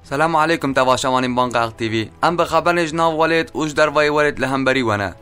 سلام عليكم تباشوانين بانقاق تي في. ام بخبرنج ناف ولد اوش دروای ولد لهمبري ونه.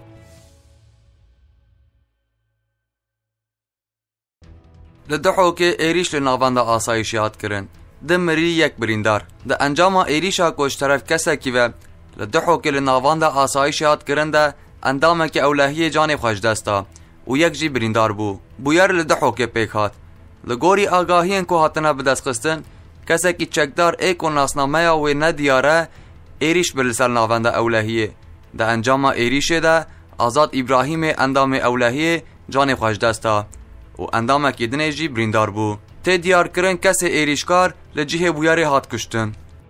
لدحوكي ايريش لنافان دا آسایشیات کرن. دمری یک بریندار. دا انجام ايريشا کوش طرف کسکی و لدحوكي لنافان دا آسایشیات کرن دا اندامه که اولهی جان خوش دستا و یک جی بریندار بو. بویر لدحوكي پیک هات. لگوری آگاهین کو هاتنا بدست خستن کسکی چکدار ایک و ناسنامه و ندیاره ایریش بلسر ناونده اولهیه. ده انجام ایریشه ده آزاد ابراهیم اندام اولهیه جان خوش دستا و اندام کدنه جی بریندار بو. تی دیار کرن کس ایریشکار لجیه بویاری هات کشتن.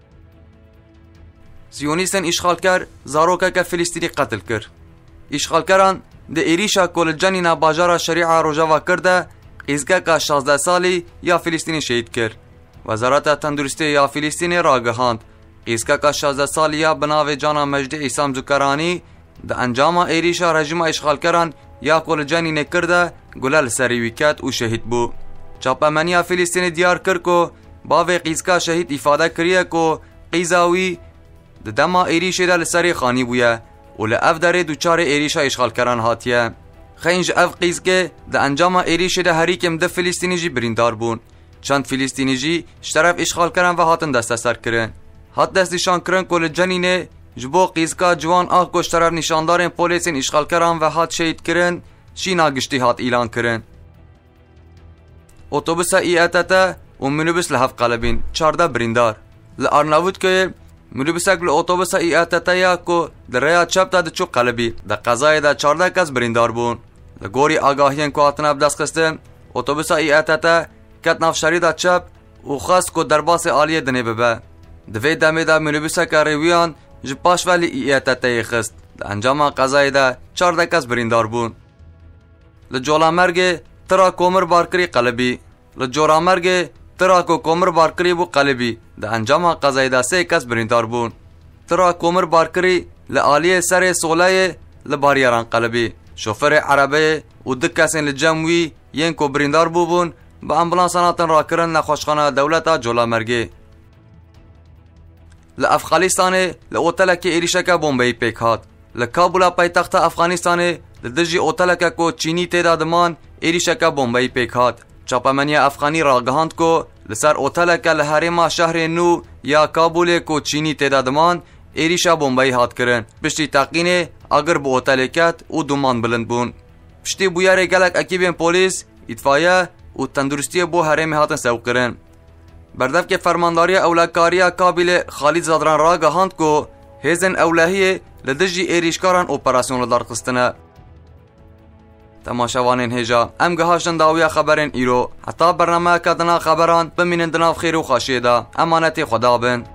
زیونیستن اشغال کر زاروکه که فلسطینی قتل کر. اشغال کران ده ایریشا کل جنینا باجارا شریعه روژاوا کرده قیزگه که 16 سالی یا فلسطینی شهید کرد. وزارت تندرستی یا فلسطین راگهاند قیزگه که 16 سالی بناو جانا مجد ایسام زکرانی ده انجام ایریشا رژیم اشغال کران یا کل جنین کرده گلال سریویکت و شهید بو. چاپمنیا فلسطین دیار کرد که باوی قیزگه شهید افاده کریه که قیزاوی ده دما ایریشه ده لسری خانی بویه و لعف داره دوچار ایریشا اشغال کران هاتیه. خینج اف قیزگه ده انجام ایریشه ده هریکم ده فلسطینی جی بریندار بون. چند فلسطینی جی شطرف اشغال کرن و هاتن دست سر کرن. هات دست نشان کرن کل جنینه جبو قیزگا جوان آخ گشترف نشاندارن پولیسین اشغال کرن و هات شهید کرن شینا گشتی هات اعلان کرن. اتوبوس ایاتتا و منوبس لحف قلبین 14 بریندار. لارناوود که منوبسک لاتوبوس ایاتتا یا کو دریا چپ تا دچو قلبی ده قضای ده 14 کس بریندار بون. لگوری آگاهین کو هاتن بدست خستن اتوبوس ایاتتا کت ناف شریدا چپ و خواست که درباس عالیه دنه ببه. دوی دمه دا منوبوسه که ریویان جپاش ولی ایاتتای خست. ده انجام قضای ده 14 کس بریندار بون. لجولا مرگ ترا کومر بارکری قلبی. لجورا مرگ ترا کو کومر بارکری بو قلبی. ده انجام قضای ده 3 کس بریندار بون. ترا کومر بارکری لعالیه سر سولای لباریاران قلبی. شوفر عربه و دک کسین لجموی ین کو بریندار بون با امبولانساناتن را کرن نخوشخانه دولتا جولا مرگی. لافغانستان لوتلک ایریشک بمبئی پیک هات. لکابولا پایتخت افغانستان لدجی اوتلک کو چینی تعدادمان ایریشک بمبئی پیک هات. چاپمنی افغانی راگهاند کو لسر اوتلک لحرم شهر نو یا کابل کو چینی تعدادمان ایریشا بمبئی هات کرن. پشتی تقینه اگر به اوتلکت او دومان بلند بون. پشتی بویار گلک اکیبین پولیس اطفایه و تندرستی بو حرم هاتن سو کرن. بردف که فرمانداری اولکاری کابل خالد زادران را گهاند کو هزن اولهی لدجی ایریشکاران اپراسیون لدار خستنه. تماشاوانین هجا ام گهاشتن داویا خبرین ایرو حتی برنامه کدنا خبران بمینن دناف خیر و خاشیده امانت خدا بن.